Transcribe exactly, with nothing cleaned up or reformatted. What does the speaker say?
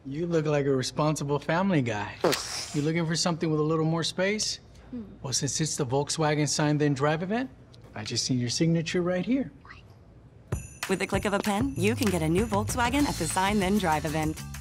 You look like a responsible family guy. You looking for something with a little more space? Well, since it's the Volkswagen Sign Then Drive event, I just need your signature right here. With the click of a pen, you can get a new Volkswagen at the Sign Then Drive event.